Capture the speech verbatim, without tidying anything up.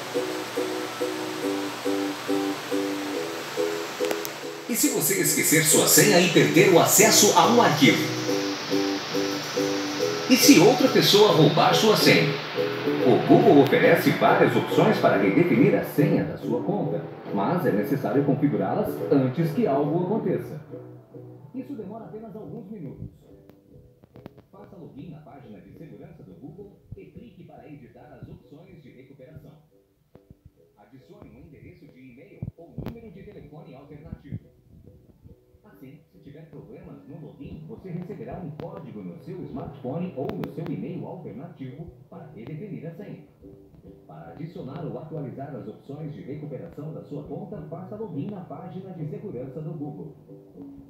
E se você esquecer sua senha e perder o acesso a um arquivo? E se outra pessoa roubar sua senha? O Google oferece várias opções para redefinir a senha da sua conta, mas é necessário configurá-las antes que algo aconteça. Isso demora apenas alguns minutos. Faça login na página de segurança do Google e clique para editar as opções de recuperação. Adicione um endereço de e-mail ou número de telefone alternativo. Assim, se tiver problemas no login, você receberá um código no seu smartphone ou no seu e-mail alternativo para redefinir a senha. Para adicionar ou atualizar as opções de recuperação da sua conta, faça login na página de segurança do Google.